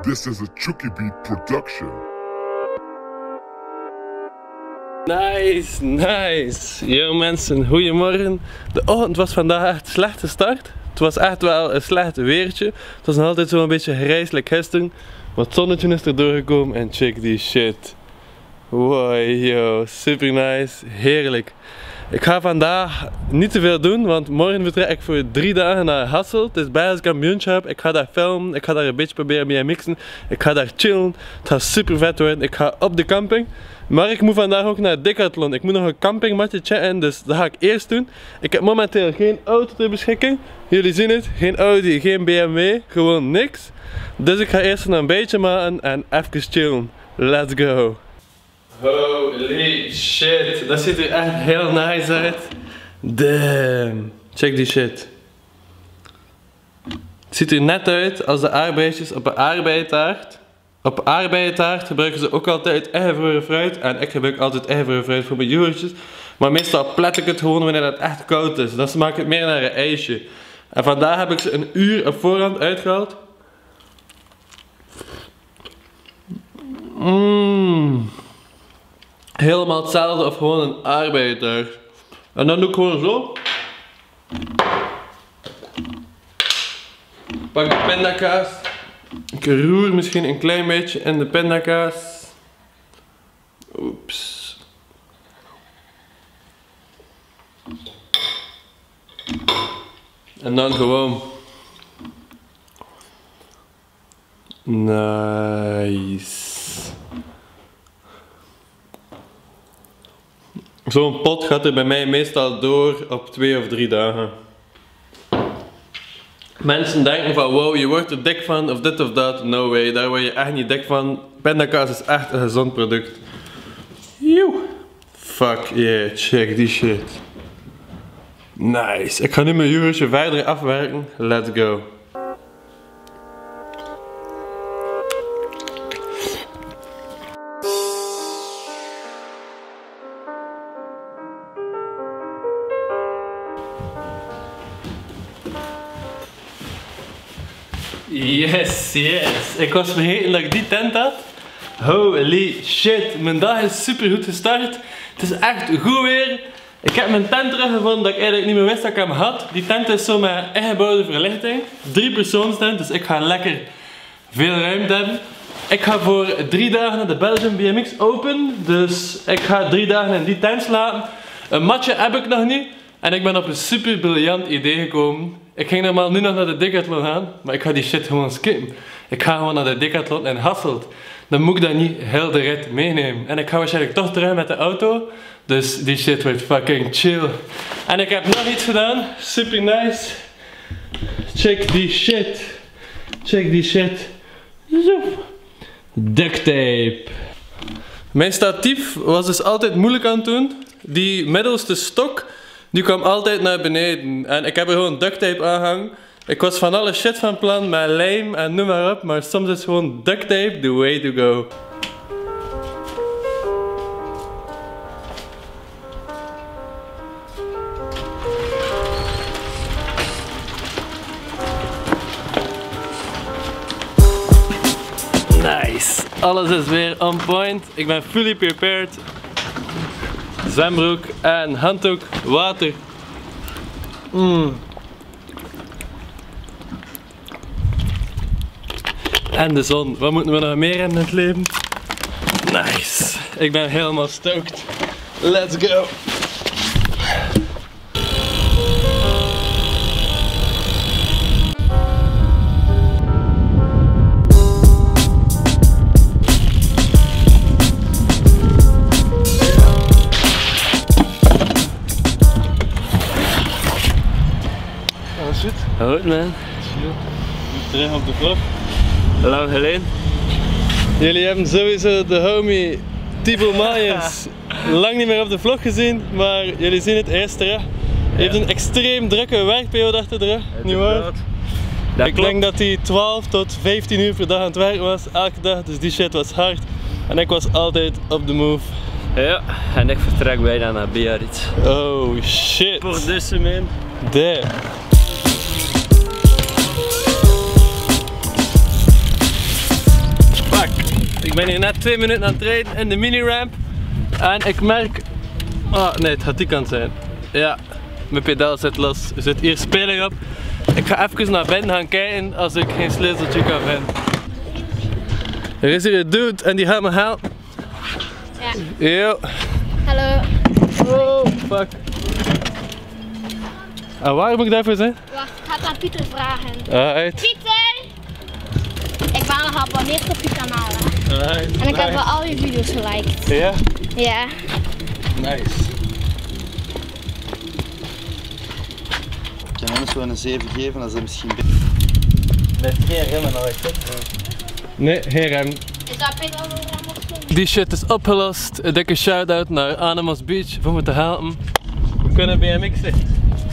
This is a Chucky Beat production. Nice, nice. Yo mensen, goedemorgen. De ochtend was vandaag echt slecht gestart. Het was echt wel een slecht weertje. Het was nog altijd zo'n beetje grijselijk gisteren. Wat zonnetje is er doorgekomen en check die shit. Wow, yo, super nice, heerlijk. Ik ga vandaag niet te veel doen, want morgen vertrek ik voor 3 dagen naar Hasselt. Het is bij als ik een kampioenschap heb. Ik ga daar filmen, ik ga daar een beetje proberen mee mixen. Ik ga daar chillen, het gaat super vet worden. Ik ga op de camping. Maar ik moet vandaag ook naar Decathlon. Ik moet nog een campingmatje checken, dus dat ga ik eerst doen. Ik heb momenteel geen auto ter beschikking. Jullie zien het, geen Audi, geen BMW, gewoon niks. Dus ik ga eerst een beetje maken en even chillen. Let's go. Holy shit, dat ziet er echt heel nice uit. Damn, check die shit. Het ziet er net uit als de aardbeidjes op een aardbeientaart. Op aardbeientaart gebruiken ze ook altijd eigen fruit. En ik gebruik altijd eigen fruit voor mijn yoghurtjes. Maar meestal plet ik het gewoon wanneer het echt koud is. Dan smaakt het meer naar een ijsje. En vandaag heb ik ze een uur op voorhand uitgehaald. Helemaal hetzelfde of gewoon een aardbeientaart. En dan doe ik gewoon zo. Pak de pindakaas. Ik roer misschien een klein beetje in de pindakaas. Oeps. En dan gewoon. Nice. Zo'n pot gaat er bij mij meestal door op 2 of 3 dagen. Mensen denken van wow, je wordt er dik van of dit of dat. No way, daar word je echt niet dik van. Pindakaas is echt een gezond product. Joe. Fuck yeah, check die shit. Nice. Ik ga nu mijn yoghurtje verder afwerken. Let's go. Yes, yes. Ik was vergeten dat ik die tent had. Holy shit, mijn dag is super goed gestart. Het is echt goed weer. Ik heb mijn tent teruggevonden dat ik eigenlijk niet meer wist dat ik hem had. Die tent is zo met ingebouwde verlichting. 3-persoonstent, dus ik ga lekker veel ruimte hebben. Ik ga voor 3 dagen naar de Belgian BMX Open. Dus ik ga 3 dagen in die tent slapen. Een matje heb ik nog niet. En ik ben op een super briljant idee gekomen. Ik ging normaal nu nog naar de Decathlon gaan, maar ik ga die shit gewoon skippen. Ik ga gewoon naar de Decathlon in Hasselt. Dan moet ik dat niet heel de rit meenemen. En ik ga waarschijnlijk toch terug met de auto. Dus die shit wordt fucking chill. En ik heb nog iets gedaan. Super nice. Check die shit. Check die shit. Zo. Duct tape. Mijn statief was dus altijd moeilijk aan het doen. Die middelste stok, die kwam altijd naar beneden. En ik heb er gewoon duct tape aangehangen. Ik was van alle shit van plan met lijm en noem maar op. Maar soms is gewoon duct tape the way to go. Nice. Alles is weer on point. Ik ben fully prepared. Zwembroek en handdoek, water. En de zon. Wat moeten we nog meer in het leven? Nice. Ik ben helemaal stoked. Let's go. Goed man. Terug op de vlog. Lang geleden. Jullie hebben sowieso de homie Thibaut Mayers lang niet meer op de vlog gezien, maar jullie zien het eerst terug. Hij heeft een extreem drukke werkperiode achter de rug, niet waar? Ik denk dat hij 12 tot 15 uur per dag aan het werken was, elke dag, dus die shit was hard. En ik was altijd op de move. Ja, en ik vertrek bijna naar Biarritz. Oh shit. Voor deze man. Damn. Ik ben hier net 2 minuten aan het rijden in de mini-ramp. En ik merk... Oh nee, het gaat die kant zijn. Ja, mijn pedaal zit los. Er zit hier speling op. Ik ga even naar binnen gaan kijken als ik geen sleuteltje kan vinden. Er is hier een dude en die gaat me helpen. Ja. Yo. Hallo. Oh, fuck. En waar moet ik daarvoor zijn? Wacht, ik ga het aan Pieter vragen. Alright. Pieter! Ik ben al geabonneerd op je kanaal, hè. Alright. En ik heb wel al je video's geliked. Ja? Ja. Nice. Ik kan hem zo een 7 geven, dat is misschien Met geen remmen nooit. Nee, geen rem. Is dat Pieter al een rem of zo? Die shit is opgelost. Een dikke shout-out naar Animals Beach voor me te helpen. We kunnen BMX'en.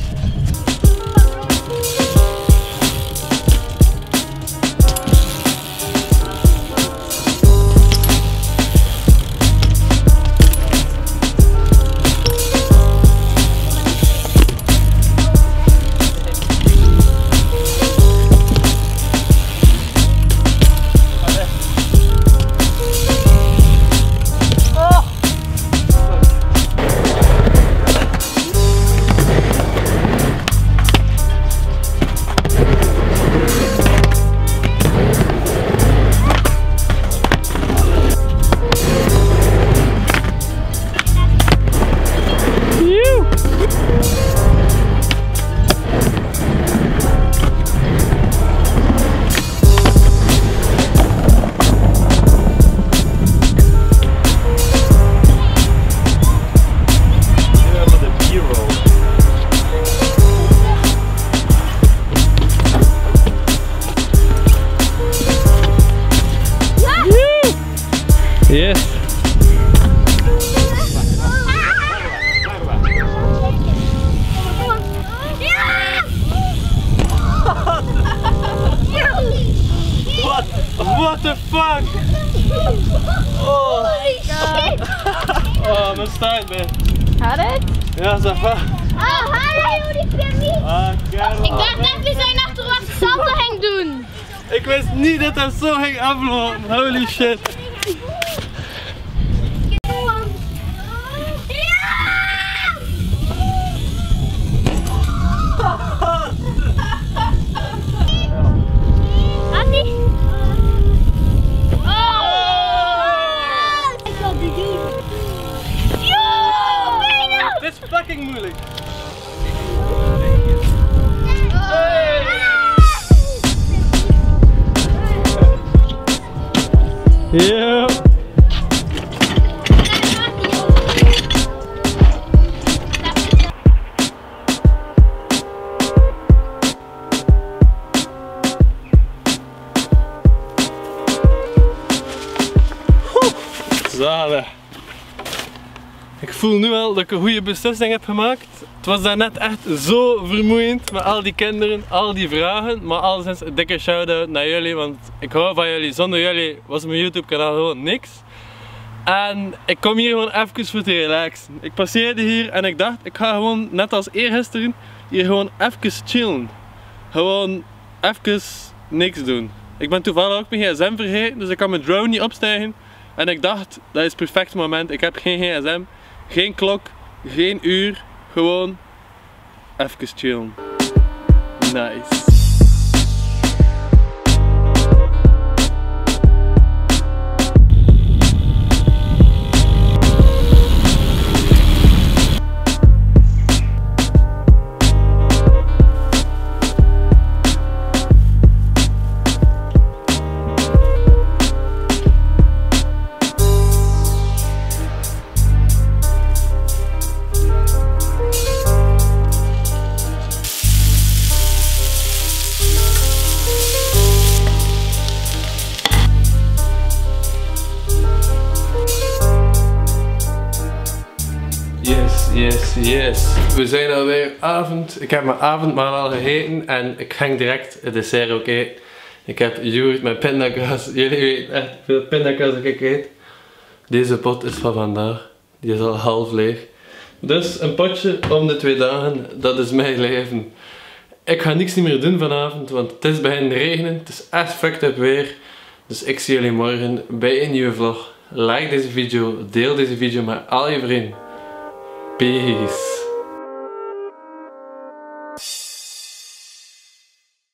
Yes. What the fuck? Oh, oh mijn staart man. Had het? Ja, ça va. Oh, hallo, die Premier. Ah, Ik dacht net we zijn achterwaarts salto ging doen. ik wist niet dat dat zo ging aflopen. Holy shit. Dit is fucking moeilijk. Yo. Zalig. Ik voel nu al dat ik een goede beslissing heb gemaakt. Het was daarnet echt zo vermoeiend met al die kinderen, al die vragen. Maar alleszins een dikke shout-out naar jullie, want ik hou van jullie. Zonder jullie was mijn YouTube kanaal gewoon niks. En ik kom hier gewoon even voor te relaxen. Ik passeerde hier en ik dacht, ik ga gewoon net als eergisteren hier gewoon even chillen. Gewoon even niks doen. Ik ben toevallig ook mijn gsm vergeten, dus ik kan mijn drone niet opstijgen. En ik dacht, dat is het perfecte moment. Ik heb geen gsm, geen klok, geen uur. Gewoon even chillen. Nice. Yes. We zijn alweer avond. Ik heb mijn avondmaal al gegeten en ik ging direct het dessert ook eten. Ik heb yoghurt met pindakaas. Jullie weten echt veel pindakaas dat ik eet. Deze pot is van vandaag. Die is al half leeg. Dus een potje om de 2 dagen. Dat is mijn leven. Ik ga niks meer doen vanavond, want het is beginnen regenen. Het is echt fucked up weer. Dus ik zie jullie morgen bij een nieuwe vlog. Like deze video, deel deze video met al je vrienden. Peace.